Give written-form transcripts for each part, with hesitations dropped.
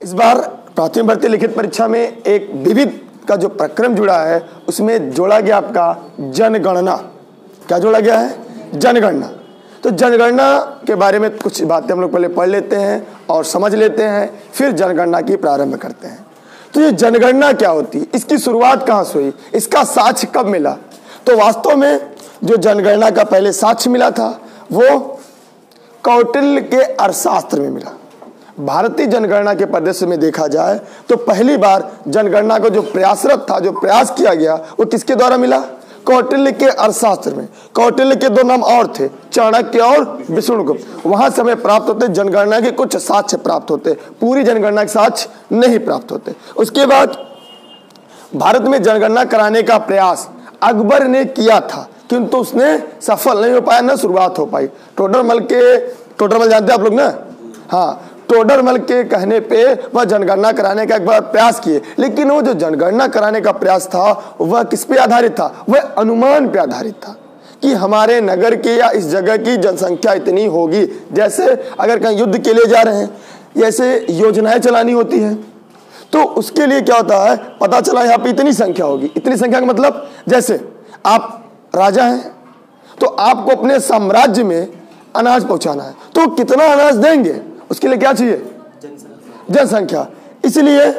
इस बार प्राथमिक भर्ती लिखित परीक्षा में एक विविध का जो प्रक्रम जुड़ा है उसमें जोड़ा गया आपका जनगणना। क्या जोड़ा गया है? जनगणना। तो जनगणना के बारे में कुछ बातें हम लोग पहले पढ़ लेते हैं और समझ लेते हैं, फिर जनगणना की प्रारंभ करते हैं। तो ये जनगणना क्या होती है, इसकी शुरुआत कहाँ से हुई, इसका साक्ष्य कब मिला? तो वास्तव में जो जनगणना का पहले साक्ष्य मिला था वो कौटिल्य के अर्थशास्त्र में मिला। भारतीय जनगणना के परिदृश्य में देखा जाए तो पहली बार जनगणना को जो प्रयासरत था, जो प्रयास किया गया, वो किसके द्वारा मिला? कौटिल्य के अर्थशास्त्र में। कौटिल्य के दो नाम और थे, चाणक्य और विष्णुगुप्त। वहां से हमें प्राप्त होते जनगणना के कुछ साक्ष्य प्राप्त होते, पूरी जनगणना के साक्ष्य नहीं प्राप्त होते। उसके बाद भारत में जनगणना कराने का प्रयास अकबर ने किया था, किंतु उसने सफल नहीं हो पाया, न शुरुआत हो पाई। टोडरमल जानते हैं आप लोग ना? हाँ, टोडरमल के कहने पे वह जनगणना कराने का एक बार प्रयास किए, लेकिन वो जो जनगणना कराने का प्रयास था वह किस पे आधारित था? वह अनुमान पे आधारित था कि हमारे नगर की या इस जगह की जनसंख्या इतनी होगी। जैसे अगर कहीं युद्ध के लिए जा रहे हैं, जैसे योजनाएं चलानी होती हैं, तो उसके लिए क्या होता है, पता चला यहाँ पे इतनी संख्या होगी। इतनी संख्या का मतलब, जैसे आप राजा हैं तो आपको अपने साम्राज्य में अनाज पहुंचाना है, तो कितना अनाज देंगे, उसके लिए क्या चाहिए? जनसंख्या। इसलिए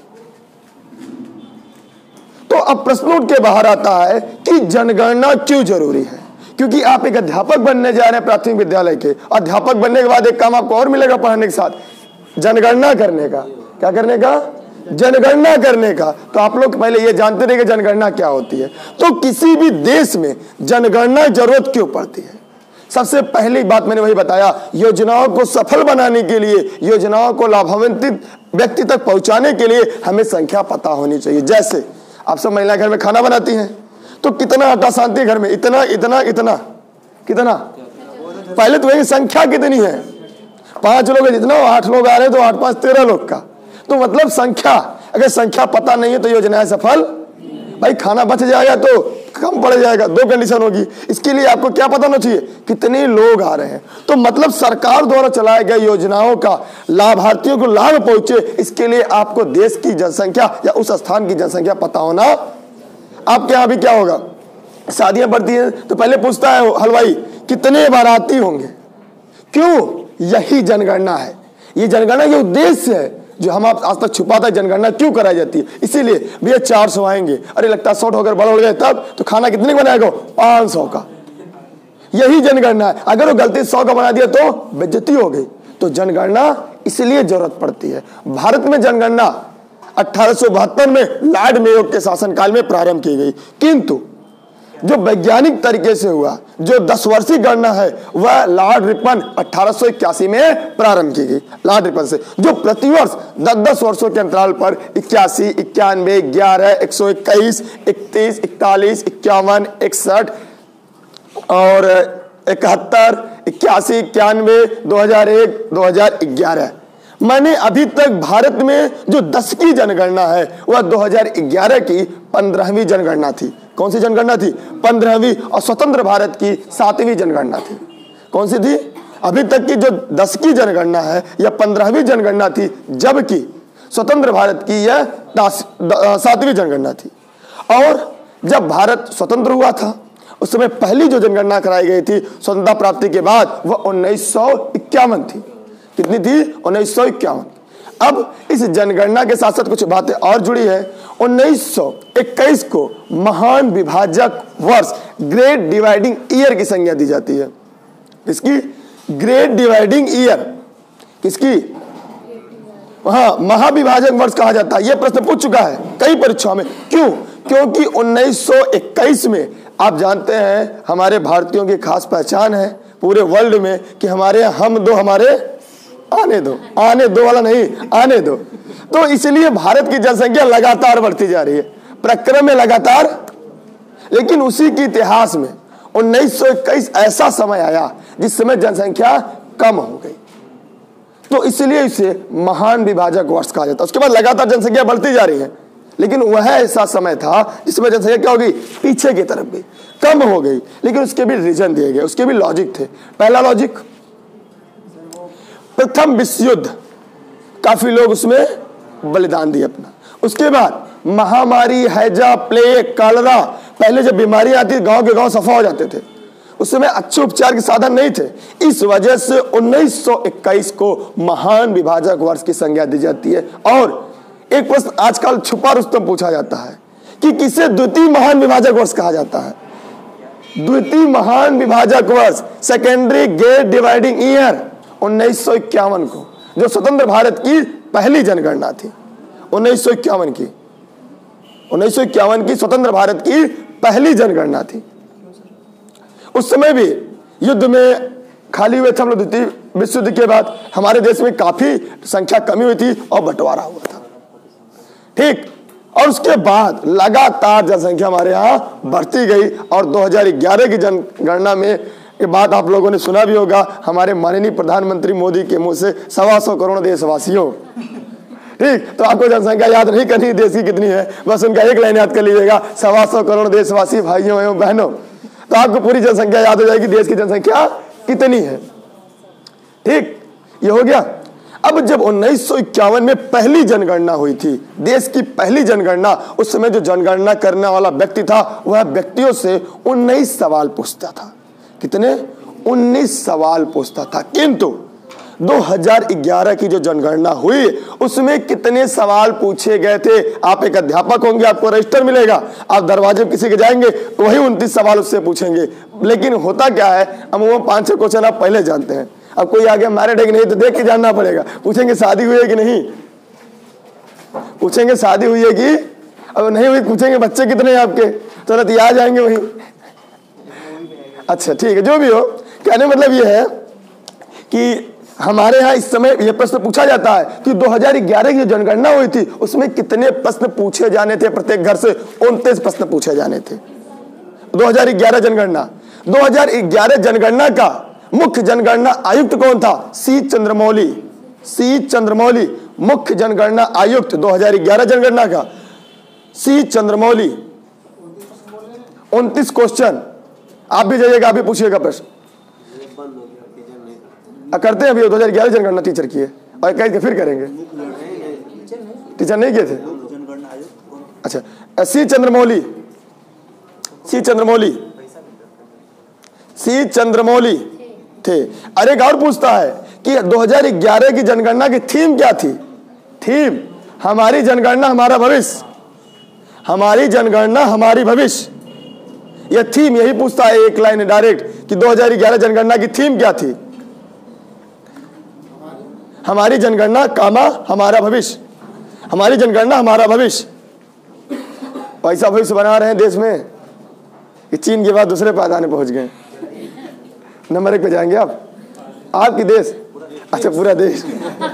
तो अब प्रश्न उठ के बाहर आता है कि जनगणना क्यों जरूरी है? क्योंकि आप एक अध्यापक बनने जा रहे हैं प्राथमिक विद्यालय के, अध्यापक बनने के बाद एक काम आपको और मिलेगा पढ़ाने के साथ, जनगणना करने का। क्या करने का? जनगणना करने का। तो आप लोग पहले ये जानते रहे कि जनगणना क्या होती है। तो किसी भी देश में जनगणना जरूरत क्यों पड़ती है? सबसे पहली बात मैंने वही बताया, योजनाओं को सफल बनाने के लिए, योजनाओं को लाभान्वित व्यक्ति तक पहुंचाने के लिए हमें संख्या पता होनी चाहिए। जैसे आप सब महिला घर में खाना बनाती हैं, तो कितना आटा सानती है घर में? इतना इतना इतना कितना? पहले तो वही संख्या कितनी है? 5 लोग है जितना, 8 लोग आ रहे हैं तो 8 5 13 लोग का। तो मतलब संख्या, अगर संख्या पता नहीं है तो योजनाएं सफल, भाई खाना बच जाएगा तो कम पड़ जाएगा, दो कंडीशन होगी। इसके लिए आपको क्या पता होना चाहिए? कितने लोग आ रहे हैं। तो मतलब सरकार द्वारा चलाए गए योजनाओं का लाभार्थियों को लाभ पहुंचे, इसके लिए आपको देश की जनसंख्या या उस स्थान की जनसंख्या पता होना। आपके यहाँ भी क्या होगा, शादियां बढ़ती हैं तो पहले पूछता है हलवाई कितने बाराती होंगे। क्यों? यही जनगणना है। ये जनगणना के उद्देश्य है जो हम आज तक छुपाता है। जनगणना क्यों कराई जाती है? इसीलिए भैया 400 आएंगे, अरे लगता है 100 होकर बड़ा हो गए, तब तो खाना कितने का बनाएगा? 500 का। यही जनगणना है। अगर वो गलती 100 का बना दिया तो बेइज्जती हो गई। तो जनगणना इसलिए जरूरत पड़ती है। भारत में जनगणना 1872 में लॉर्ड मेयो के शासनकाल में प्रारंभ की गई, किंतु जो वैज्ञानिक तरीके से हुआ, जो 10 वर्षीय गणना है, वह लॉर्ड रिपन 1881 में प्रारंभ की गई। लॉर्ड रिपन से जो प्रतिवर्ष 10-10 वर्षों के अंतराल पर 81, 91, 11, 121, 31, 41, 51, 61 और 71, 81, 91, 2001, 2011। मैंने अभी तक भारत में जो 10 की जनगणना है वह 2011 की 15वीं जनगणना थी। कौन सी जनगणना थी? 15वीं। और स्वतंत्र भारत की 7वीं जनगणना थी। कौन सी थी? अभी तक की जो 10 की जनगणना है यह 15वीं जनगणना थी, जबकि स्वतंत्र भारत की यह 7वीं जनगणना थी। और जब भारत स्वतंत्र हुआ था उस समय पहली जो जनगणना कराई गई थी स्वतंत्रता प्राप्ति के बाद, वह 1951 थी। कितनी थी? 1951। अब इस जनगणना के साथ साथ कुछ बातें और जुड़ी है। 1921 को महान विभाजक वर्ष, ग्रेट डिवाइडिंग ईयर की संज्ञा दी जाती है। किसकी? Great dividing year. किसकी? हाँ, महाविभाजक वर्ष कहा जाता है। यह प्रश्न पूछ चुका है कई परीक्षाओं में। क्यों? क्योंकि 1921 में आप जानते हैं हमारे भारतीयों की खास पहचान है पूरे वर्ल्ड में कि हमारे हम दो, हमारे आने दो वाला नहीं, आने दो। तो इसलिए भारत की जनसंख्या लगातार बढ़ती जा रही है, प्रक्रम में लगातार। लेकिन उसी के इतिहास में 1921 ऐसा समय आया जिस समय जनसंख्या कम हो गई, तो इसलिए इसे महान विभाजक वर्ष कहा जाता है। उसके बाद लगातार जनसंख्या बढ़ती जा रही है, लेकिन वह ऐसा समय था जिसमें जनसंख्या क्या हो गई? पीछे की तरफ गई, कम हो गई। लेकिन उसके भी रीजन दिए गए, उसके भी लॉजिक थे। पहला लॉजिक, प्रथम विश्व युद्ध काफी लोग उसमें बलिदान दिए अपना। उसके बाद महामारी, हैजा, प्लेग, कॉलरा, पहले जब बीमारी आती गांव के गांव सफा हो जाते थे, उस समय अच्छे उपचार के साधन नहीं थे। इस वजह से 1921 को महान विभाजक वर्ष की संज्ञा दी जाती है। और एक प्रश्न आजकल छुपा रुस्तम पूछा जाता है कि किसे द्वितीय महान विभाजक वर्ष कहा जाता है? द्वितीय महान विभाजक वर्ष, सेकेंडरी गेट डिवाइडिंग ईयर, 1951 को, जो स्वतंत्र भारत की पहली जनगणना थी। 1951 की स्वतंत्र भारत की पहली जनगणना थी। उस समय भी युद्ध में खाली हुए थे हम लोग। द्वितीय विश्व युद्ध के बाद हमारे देश में काफी संख्या कमी हुई थी और बंटवारा हुआ था, ठीक। और उसके बाद लगातार जनसंख्या हमारे यहाँ बढ़ती गई और 2011 की जनगणना में के बाद आप लोगों ने सुना भी होगा हमारे माननीय प्रधानमंत्री मोदी के मुंह से 125 करोड़ देशवासियों, ठीक। तो आपको जनसंख्या याद नहीं करनी देश की कितनी है, बस उनका एक लाइन याद कर लीजिएगा, 125 करोड़ देशवासी भाइयों एवं बहनों, तो आपको पूरी जनसंख्या याद हो जाएगी देश की जनसंख्या कितनी है, ठीक। ये हो गया। अब जब 1951 में पहली जनगणना हुई थी, देश की पहली जनगणना, उस समय जो जनगणना करने वाला व्यक्ति था वह व्यक्तियों से 19 सवाल पूछता था। कितने? 19 सवाल पूछता था। किंतु 2011 की जो जनगणना हुई उसमें कितने सवाल पूछे गए थे? आप एक अध्यापक होंगे, आपको रजिस्टर मिलेगा, आप दरवाजे किसी के जाएंगे तो वही 29 सवाल उससे पूछेंगे। लेकिन होता क्या है, अमूमन 5-6 क्वेश्चन आप पहले जानते हैं। अब कोई आगे मैरिड है कि नहीं तो देख के जानना पड़ेगा। पूछेंगे शादी हुई है कि नहीं, पूछेंगे शादी हुई है कि, अब नहीं हुई पूछेंगे बच्चे कितने हैं आपके, तुरंत तो आ जाएंगे वही। अच्छा ठीक है, जो भी हो, कहने मतलब ये है कि हमारे यहाँ इस समय यह प्रश्न पूछा जाता है कि 2011 की जनगणना हुई थी उसमें कितने प्रश्न पूछे जाने थे? प्रत्येक घर से 29 प्रश्न पूछे जाने थे। 2011 जनगणना, 2011 जनगणना का मुख्य जनगणना आयुक्त कौन था? सी चंद्रमौली मुख्य जनगणना आयुक्त 2011 जनगणना का सी चंद्रमौली। 29 क्वेश्चन, आप भी जाइएगा, आप भी पूछिएगा प्रश्न। करते हैं अभी 2011 जनगणना टीचर की है और कह के फिर करेंगे। टीचर नहीं किए थे? अच्छा, सी चंद्रमौली थे। अरे एक और पूछता है कि 2011 की जनगणना की थीम क्या थी? थीम हमारी जनगणना हमारा भविष्य, हमारी जनगणना हमारी भविष्य। यह थीम यही पूछता है एक लाइन डायरेक्ट कि 2011 जनगणना की थीम क्या थी? हमारी जनगणना कामा हमारा भविष्य, हमारी जनगणना हमारा भविष्य। पैसा भविष्य बना रहे हैं देश में कि चीन के बाद दूसरे पायदान पहुंच गए। नंबर 1 पे जाएंगे आप, आपकी देश, अच्छा पूरा देश।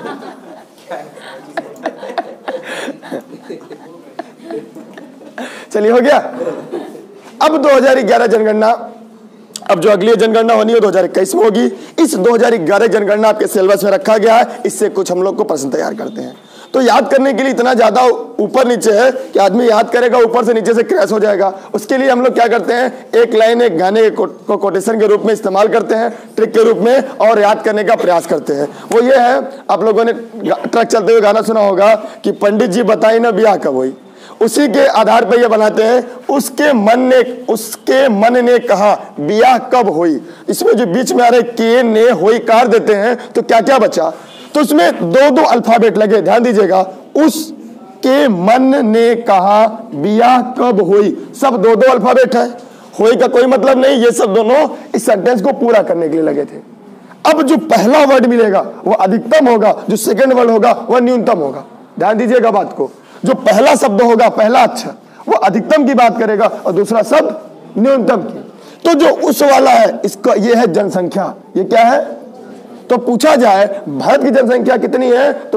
चलिए हो गया। अब 2011 जनगणना, अब जो अगली जनगणना होनी है 2021 में होगी। इस 2011 जनगणना आपके सिलेबस में रखा गया है, इससे कुछ हम लोग को प्रश्न तैयार करते हैं। तो याद करने के लिए इतना ज्यादा ऊपर नीचे है कि आदमी याद करेगा ऊपर से नीचे से क्रैश हो जाएगा। उसके लिए हम लोग क्या करते हैं, एक लाइन एक गाने को कोटेशन के रूप में इस्तेमाल करते हैं, ट्रिक के रूप में, और याद करने का प्रयास करते हैं। वो ये है, आप लोगों ने ट्रक चलते हुए गाना सुना होगा कि पंडित जी बताई ना ब्याह कब हुई। उसी के आधार पर ये बनाते हैं, उसके मन ने कहा ब्याह कब हुई। इसमें जो बीच में आ रहे के ने होई कार देते हैं तो क्या क्या बचा, तो उसमें 2-2 अल्फाबेट लगे, ध्यान दीजिएगा। उसके मन ने कहा ब्याह कब हुई, सब 2-2 अल्फाबेट है। होई का कोई मतलब नहीं, ये सब दोनों इस सेंटेंस को पूरा करने के लिए लगे थे। अब जो पहला वर्ड मिलेगा वो अधिकतम होगा, जो सेकंड वर्ड होगा वह न्यूनतम होगा। ध्यान दीजिएगा बात को, जो पहला शब्द होगा, पहला अक्षर, वो अधिकतम की बात करेगा और दूसरा शब्द न्यूनतम की। तो जो उस वाला है, इसका ये है जनसंख्या। ये क्या है? तो पूछा जाए भारत की जनसंख्या कितनी है, तो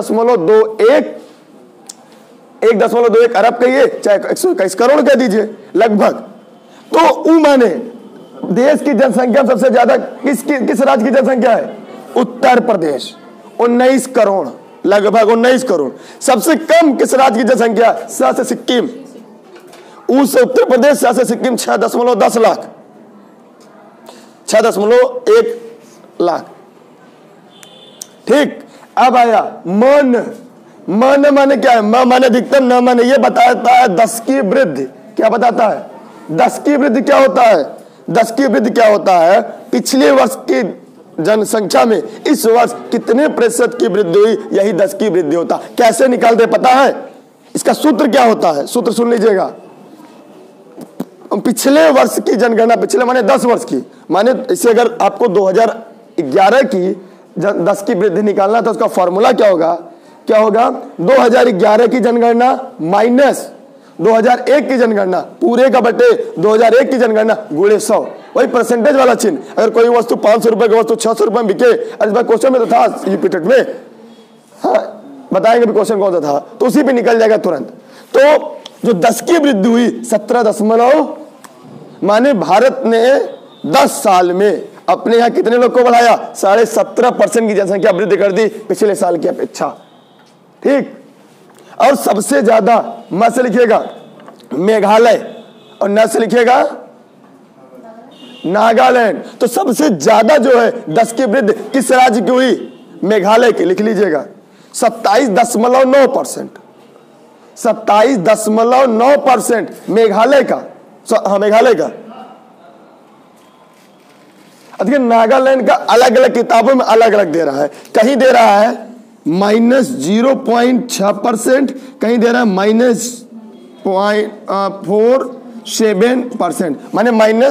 1.21 अरब कहिए, चाहे 121 करोड़ कह दीजिए लगभग। तो ऊ माने देश की जनसंख्या सबसे ज्यादा किस राज्य की जनसंख्या है? उत्तर प्रदेश, 19 करोड़, लगभग 19 करोड़। सबसे कम किस राज्य की जनसंख्या? स से सिक्किम, ऊ से उत्तर प्रदेश, स से सिक्किम 6.10 लाख, 6.1 लाख। ठीक, अब आया मन। मन माने क्या है? म माने अधिकतम, न माने ये बताता है 10 की वृद्धि। क्या बताता है? 10 की वृद्धि क्या होता है? 10 की वृद्धि क्या होता है? पिछले वर्ष की जनसंख्या में इस वर्ष कितने प्रतिशत की वृद्धि हुई, यही 10 की वृद्धि होता। कैसे निकालते पता है? इसका सूत्र क्या होता है? सूत्र सुन लीजिएगा। पिछले वर्ष की जनगणना, पिछले माने 10 वर्ष की, माने इसे अगर आपको 2011 की 10 की वृद्धि निकालना तो उसका फॉर्मूला क्या होगा? क्या होगा? 2011 की जनगणना माइनस 2001 की जनगणना पूरे का बटे 2001 की जनगणना गुणे 100, वही परसेंटेज वाला चिन्ह। अगर कोई वस्तु 500 रुपए की वस्तु 600 रुपए में बिके, इस बार क्वेश्चन में तो था यूपीटेट में, हाँ बताएंगे भी क्वेश्चन कौन सा था, तो उसी पे निकल जाएगा तुरंत। तो जो 10 की वृद्धि हुई 17 माने भारत ने 10 साल में अपने यहां कितने लोग को बढ़ाया? 17.5% की जनसंख्या वृद्धि कर दी पिछले साल की अपेक्षा। ठीक, और सबसे ज्यादा म से लिखिएगा मेघालय और न से लिखिएगा नागालैंड। तो सबसे ज्यादा जो है 10 की वृद्धि किस राज्य की हुई? मेघालय की। लिख लीजिएगा 27.9%। 27.9% मेघालय का। हाँ मेघालय का। देखिए नागालैंड का अलग अलग किताबों में अलग अलग दे रहा है। कहीं दे रहा है -0.6%, कहीं दे रहा है -0.47%, माने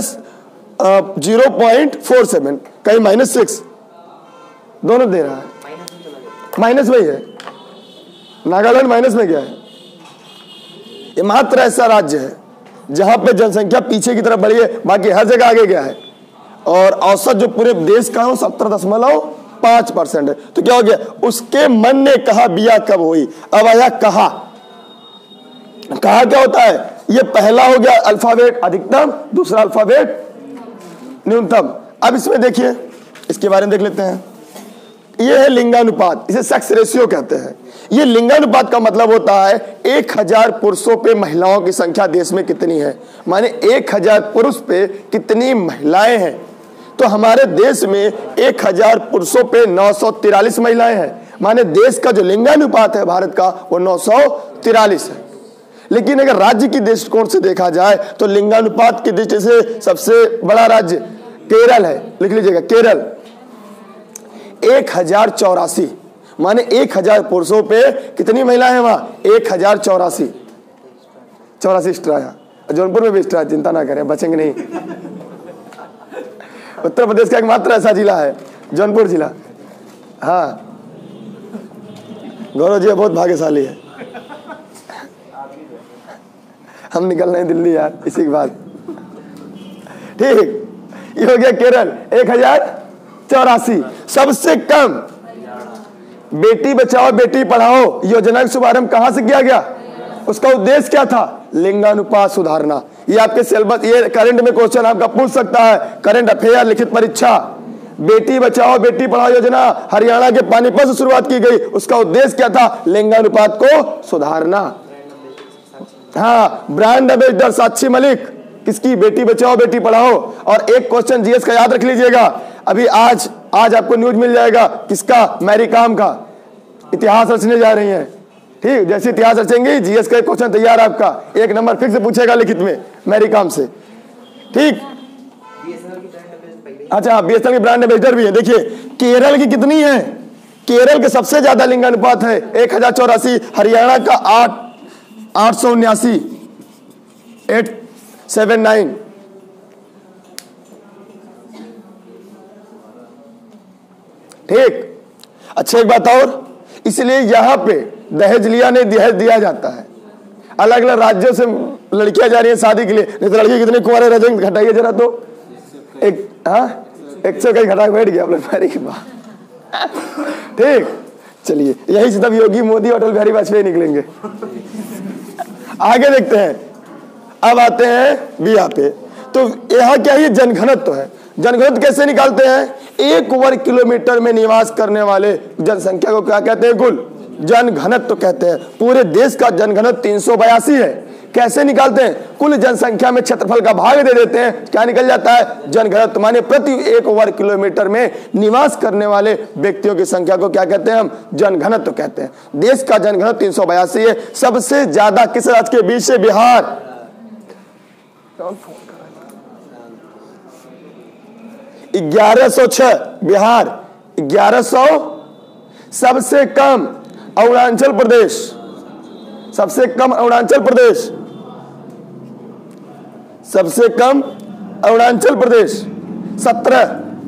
-0.47, कहीं -6, दोनों दे रहा है। माइनस में ही है नागालैंड, माइनस में क्या है? ये मात्र ऐसा राज्य है जहां पे जनसंख्या पीछे की तरफ बढ़ी है, बाकी हर जगह आगे गया है। और औसत जो पूरे देश का 17.5% है। तो क्या हो गया? उसके मन ने कहा बिया कब हुई। अब आया कहा। कहा क्या होता है? ये पहला हो गया अल्फाबेट अधिकतम, दूसरा अल्फाबेट न्यूनतम। अब इसमें देखिए, इसके बारे में देख लेते हैं। ये है लिंगानुपात, इसे सेक्स रेशियो कहते हैं। ये लिंगानुपात का मतलब होता है 1000 पुरुषों पे महिलाओं की संख्या देश में कितनी है, माने 1000 पुरुष पे कितनी महिलाएं हैं। तो हमारे देश में 1000 पुरुषों पे 943 महिलाएं हैं, माने देश का जो लिंगानुपात है भारत का वो 943 है। लेकिन अगर राज्य की दृष्टिकोण से देखा जाए तो लिंगानुपात की दृष्टि से सबसे बड़ा राज्य केरल है। लिख लीजिएगा केरल, 1084, माने 1000 पुरुषों पे कितनी महिलाएं हैं वहां? 1084। 84 एक्स्ट्रा है, जौनपुर में भी एक्स्ट्रा, चिंता ना करें, बचेंगे नहीं। उत्तर प्रदेश का एकमात्र ऐसा जिला है जौनपुर जिला। हाँ गौरव जी बहुत भाग्यशाली है। हम निकल रहे हैं दिल्ली यार इसी के बाद। ठीक, ये हो गया केरल 1084। सबसे कम बेटी बचाओ बेटी पढ़ाओ योजना का शुभारंभ कहां से किया गया? उसका उद्देश्य क्या था? लिंगानुपात सुधारना। ये आपके सिलेबस, ये करंट में क्वेश्चन आपका पूछ सकता है, करंट अफेयर लिखित परीक्षा। बेटी बचाओ बेटी पढ़ाओ योजना हरियाणा के पानीपत से शुरुआत की गई। उसका उद्देश्य क्या था? लिंगानुपात को सुधारना। हाँ, ब्रांड एम्बेसडर साक्षी मलिक किसकी? बेटी बचाओ बेटी पढ़ाओ। और एक क्वेश्चन जीएस का याद रख लीजिएगा, अभी आज आपको न्यूज मिल जाएगा किसका? मैरी कॉम का। इतिहास रचने जा रही हैं, ठीक, जैसे इतिहास रचेंगे जीएस का एक क्वेश्चन तैयार आपका, 1 नंबर फिक्स पूछेगा लिखित में मैरी कॉम से। ठीक, अच्छा बीएसएनएल की ब्रांड एम्बेसडर भी है। देखिए केरल की कितनी है? केरल के सबसे ज्यादा लिंगानुपात है 1084, हरियाणा का 879, 879। ठीक, अच्छा एक बात और, इसलिए यहां पे दहेज लिया नहीं दहेज दिया जाता है। अलग अलग राज्यों से लड़कियां जा रही हैं शादी के लिए, नहीं तो लड़की कितने कुंवारे रह जाएंगे? घटाइए जरा तो एक, हाँ 100 कहीं घटा बैठ गया आप लोग मैरी के बाद। ठीक, चलिए यही से तब योगी मोदी अटल बिहारी वाजपेयी निकलेंगे। आगे देखते हैं, अब आते हैं बिया पे। तो यहाँ क्या है? जनघनत्व है। जनघनत्व कैसे निकालते हैं? 1 वर्ग किलोमीटर में निवास करने वाले जनसंख्या को क्या कहते हैं? कुल जनघनत्व कहते हैं। पूरे देश का जनघनत्व 382 है। कैसे निकालते हैं? कुल जनसंख्या में क्षेत्रफल का भाग दे देते हैं, क्या निकल जाता है? जनघनत्व। माने प्रति 1 वर्ग किलोमीटर में निवास करने वाले व्यक्तियों की संख्या को क्या कहते हैं? हम जनघनत्व कहते हैं। देश का जनघनत्व 382 है। सबसे ज्यादा किस राज्य के बीच से? बिहार। 1106 बिहार, 1100। सबसे कम अरुणाचल प्रदेश, सबसे कम अरुणाचल प्रदेश, सबसे कम अरुणाचल प्रदेश 17,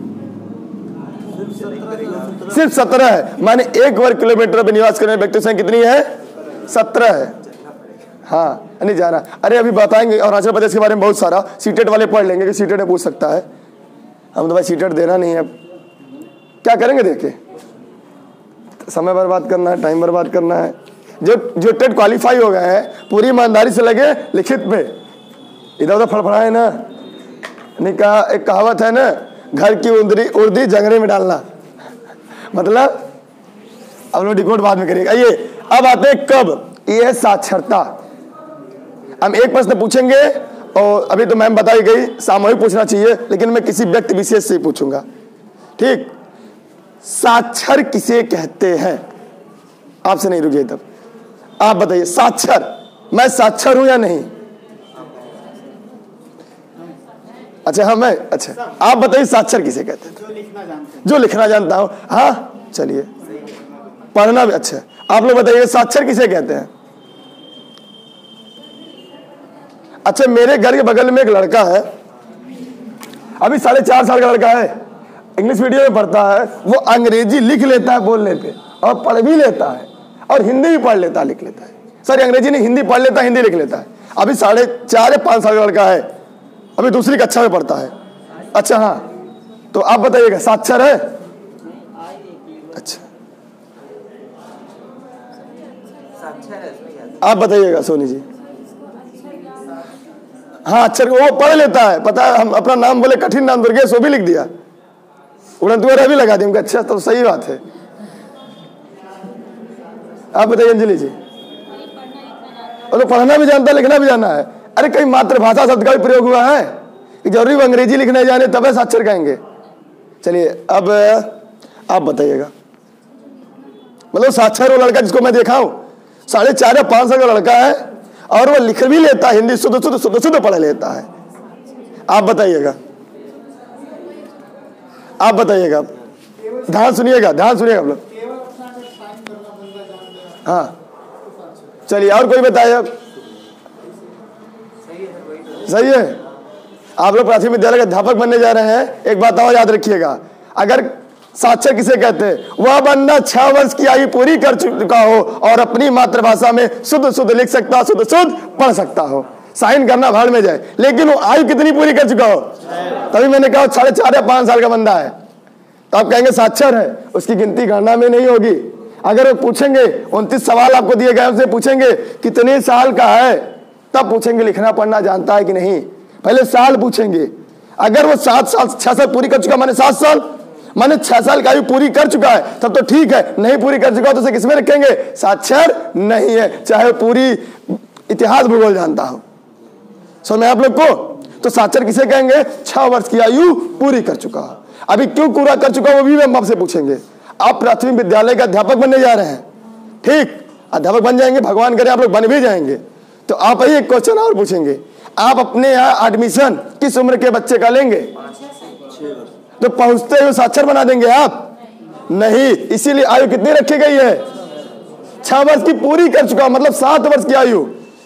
सिर्फ 17 है। माने 1 वर्ग किलोमीटर में निवास करने वाले व्यक्ति संख्या कितनी है? 17 है। हाँ, नहीं जाना। अरे अभी बताएंगे अरुणाचल प्रदेश के बारे में बहुत सारा, सीटेट वाले पढ़ लेंगे कि सीटेट पूछ सकता है। हम तो भाई सीटेट देना नहीं है, क्या करेंगे? देखे समय बर्बाद करना है, टाइम बर्बाद करना है। जो टेट क्वालिफाई हो गए हैं पूरी ईमानदारी से लगे लिखित पे, इधर उधर फड़फड़ाए ना। नहीं कहा, एक कहावत है ना, घर की उर्दी जंगरे में डालना। मतलब अब लोग डिकोड बाद में करेंगे। ये अब आते हैं कब? ये है साक्षरता। हम एक प्रश्न पूछेंगे और अभी तो मैम बताई गई सामूहिक पूछना चाहिए, लेकिन मैं किसी व्यक्ति विशेष से पूछूंगा। ठीक, साक्षर किसे कहते हैं? आपसे नहीं रुकिए, तब आप बताइए साक्षर। मैं साक्षर हूं या नहीं? अच्छा हाँ मैं, अच्छा आप बताइए साक्षर किसे कहते हैं? जो लिखना जानता हूं। हाँ चलिए, पढ़ना भी। अच्छा आप लोग बताइए साक्षर किसे कहते हैं? अच्छा, मेरे घर के बगल में एक लड़का है, अभी 4.5 साल का लड़का है, इंग्लिश मीडियम में पढ़ता है। वो अंग्रेजी लिख लेता है बोलने पे, और पढ़ भी लेता है, और हिंदी भी पढ़ लेता है, लिख लेता है। सॉरी, अंग्रेजी नहीं, हिंदी पढ़ लेता है, हिंदी लिख लेता है। अभी 4.5 या 5 साल का लड़का है, अभी दूसरी कक्षा में पढ़ता है। अच्छा हाँ, तो आप बताइएगा साक्षर है? अच्छा आप बताइएगा सोनी जी। हाँ अक्षर वो पढ़ लेता है, पता है। हम अपना नाम बोले, कठिन नाम दुर्गेश, वो भी लिख दिया, उड़न भी लगा दी। अच्छा तो सही बात है। आप बताइए अंजलि जी। और तो पढ़ना भी जानता है, लिखना भी जानना है। अरे कहीं मातृभाषा शब्द का भी प्रयोग हुआ है कि जरूरी वो अंग्रेजी लिखने जाने तब साक्षर कहेंगे? चलिए अब आप बताइएगा। मतलब साक्षर वो लड़का जिसको मैं देखा हूं, 4.5 या 5 साल का लड़का है, और वो लिख भी लेता है, हिंदी शुद्ध पढ़ लेता है। आप बताइएगा, आप बताइएगा, ध्यान सुनिएगा, ध्यान सुनिएगा आप लोग। हाँ चलिए, और कोई बताइए। सही है। आप लोग प्राथमिक विद्यालय के अध्यापक बनने जा रहे हैं। एक बात और याद रखिएगा, अगर साक्षर किसे कहते हैं? वह बंदा 6 वर्ष की आयु पूरी कर चुका हो और अपनी मातृभाषा में शुद्ध लिख सकता, शुद्ध पढ़ सकता हो। साइन करना भाड़ में जाए, लेकिन वो आयु कितनी पूरी कर चुका हो? तभी मैंने कहा 4.5 या 5 साल का बंदा है, तो आप कहेंगे साक्षर है। उसकी गिनती गणना में नहीं होगी। अगर वो पूछेंगे, 29 सवाल आपको दिए गए, उनसे पूछेंगे कितने साल का है, तब पूछेंगे लिखना पढ़ना जानता है कि नहीं। पहले साल पूछेंगे। अगर वो 7 साल 6 साल पूरी कर चुका, माने 7 साल, माने 6 साल का आयु पूरी कर चुका है, तब तो ठीक है। नहीं पूरी कर चुका तो उसे किसमें रखेंगे? साक्षर नहीं है, चाहे पूरी इतिहास भूगोल जानता हो। समझ में आप लोग को? तो साक्षर किसे कहेंगे? 6 वर्ष की आयु पूरी कर चुका। अभी क्यों पूरा कर चुका वो भी हम आपसे पूछेंगे। आप प्राथमिक विद्यालय के अध्यापक बनने जा रहे हैं, ठीक? अध्यापक बन जाएंगे, भगवान करे आप लोग बन भी जाएंगे। तो आप ही एक क्वेश्चन और पूछेंगे, आप अपने यहाँ एडमिशन किस उम्र के बच्चे का लेंगे? तो पहुंचते हुए साक्षर बना देंगे आप? नहीं, इसीलिए आयु कितनी रखी गई है? 6 वर्ष की पूरी कर चुका, मतलब 7 वर्ष की आयु,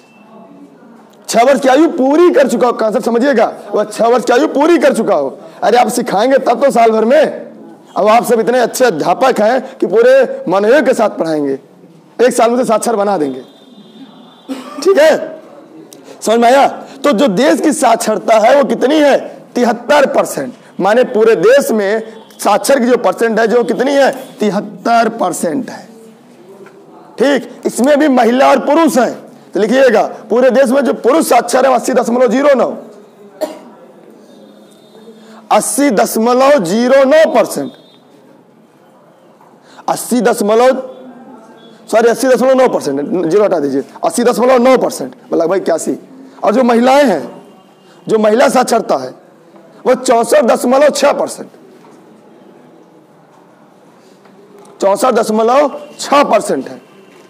6 वर्ष की आयु पूरी कर चुका हो। कॉन्सेप्ट समझिएगा, वह 6 वर्ष की आयु पूरी कर चुका हो। अरे आप सिखाएंगे तब तो साल भर में। अब आप सब इतने अच्छे अध्यापक हैं कि पूरे मनोयोग के साथ पढ़ाएंगे, 1 साल में से साक्षर बना देंगे। ठीक है, समझ में आया? तो जो देश की साक्षरता है वो कितनी है? 73%। माने पूरे देश में साक्षर की जो परसेंट है, जो कितनी है? 73% है। ठीक, इसमें भी महिला और पुरुष हैं। तो लिखिएगा, पूरे देश में जो पुरुष साक्षर है 80.09, 80.09%, 80. सॉरी 80.9%, जीरो हटा दीजिए, 80.9%, लगभग 81। और जो महिलाएं हैं, जो महिला साक्षरता है वो 64.6%, 64.6% है।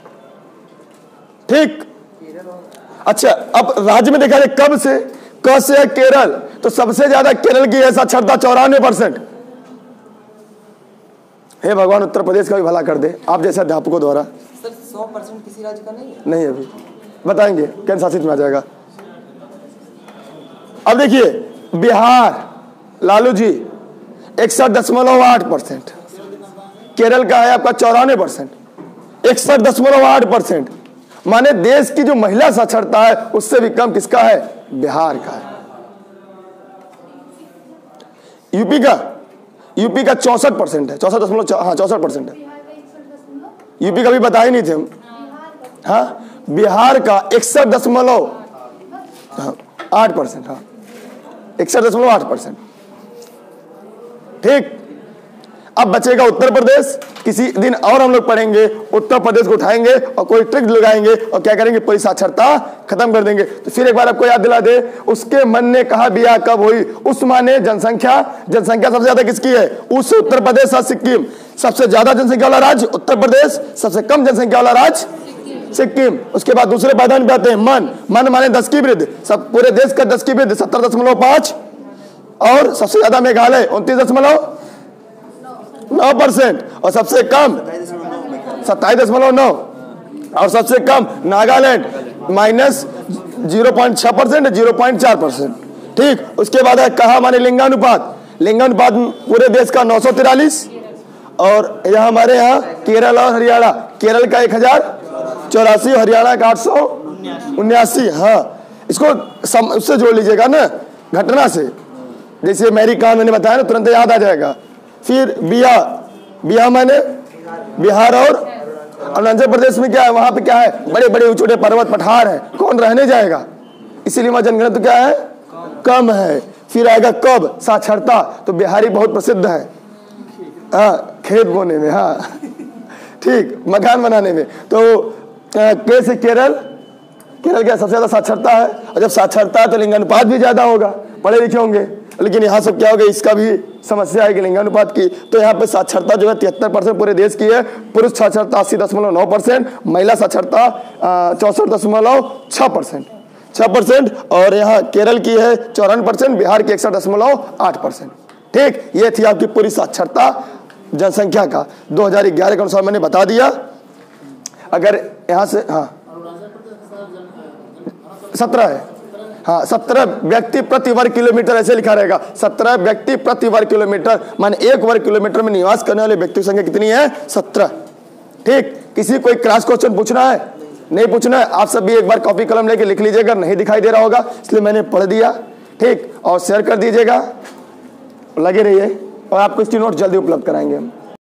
ठीक। अच्छा, अब राज्य में देखा जाए कब से, क से है केरल, तो सबसे ज्यादा केरल की है साक्षरता 94%। हे भगवान उत्तर प्रदेश का भी भला कर दे आप जैसे अध्यापकों द्वारा। सर 100% किसी राज्य का नहीं है? नहीं, अभी बताएंगे केंद्र शासित में आ जाएगा। अब देखिए बिहार, लालू जी 61.8%, केरल का है आपका 94%, 61.8%। माने देश की जो महिला साक्षरता है उससे भी कम किसका है? बिहार का है। यूपी का 64% है, 64% है। यूपी का भी बता ही नहीं थे हम। हाँ, बिहार का 61.8%, हाँ 61.8%। ठीक। अब बचेगा उत्तर प्रदेश। किसी दिन और हम लोग पढ़ेंगे, उत्तर प्रदेश को उठाएंगे और कोई ट्रिक लगाएंगे और क्या करेंगे, पूरी साक्षरता खत्म कर देंगे। तो फिर एक बार आपको याद दिला दे, उसके मन ने कहा बिया कब हुई। उस माने जनसंख्या सबसे ज्यादा किसकी है? उस उत्तर प्रदेश और सिक्किम। सबसे ज्यादा जनसंख्या वाला राज्य उत्तर प्रदेश, सबसे कम जनसंख्या वाला राज्य सिक्किम। उसके बाद दूसरे पायदान पे आते हैं मन माने 10 की वृद्धि, सब पूरे देश का 10 की वृद्धि 70.5, और सबसे ज्यादा मेघालय 29.9%, और सबसे कम 27.9, और सबसे कम नागालैंड -0.6%, 0.4%। ठीक। उसके बाद है कहा माने लिंगानुपात पूरे देश का 943, और यहाँ हमारे यहाँ केरल और हरियाणा, केरल का 1084, हरियाणा का 879। हाँ, इसको उससे जोड़ लीजिएगा ना, घटना से, जैसे मेरी कहानी मैंने बताया ना, तुरंत याद आ जाएगा। फिर बिया माने बिहार और अरुणाचल प्रदेश में क्या है? वहां पे क्या है? बड़े बड़े ऊंचे पर्वत पठार है, कौन रहने जाएगा? इसीलिए वहां जनगणना तो क्या है? कम है। फिर आएगा कब? साक्षरता। तो बिहारी बहुत प्रसिद्ध है, हाँ, खेत बोने में, हाँ ठीक, मकान बनाने में। तो कैसे केरल क्या सबसे ज्यादा साक्षरता है, और जब साक्षरता है तो लिंगानुपात भी ज्यादा होगा, पढ़े लिखे होंगे। लेकिन यहाँ सब क्या होगा, इसका भी समस्या है कि लिंगानुपात की। तो यहाँ पे साक्षरता जो है 73% पूरे देश की है। पुरुष साक्षरता 80.9%, महिला साक्षरता 64.6%, और यहाँ केरल की है 54%, बिहार की 61.8%। ठीक। ये थी आपकी पूरी साक्षरता जनसंख्या का 2011 के अनुसार मैंने बता दिया। अगर यहाँ से, हाँ 17 है, हाँ 17 व्यक्ति प्रति वर्ग किलोमीटर, ऐसे लिखा रहेगा 17 व्यक्ति प्रति वर्ग किलोमीटर, माने 1 वर्ग किलोमीटर में निवास करने वाले व्यक्ति की संख्या कितनी है? 17। ठीक। किसी कोई क्रॉस क्वेश्चन पूछना है? नहीं पूछना है। आप सब भी एक बार कॉपी कलम लेके लिख लीजिएगा, नहीं दिखाई दे रहा होगा इसलिए मैंने पढ़ दिया। ठीक। और शेयर कर दीजिएगा, लगे रहिए, और आपको इसकी नोट जल्दी उपलब्ध कराएंगे हम।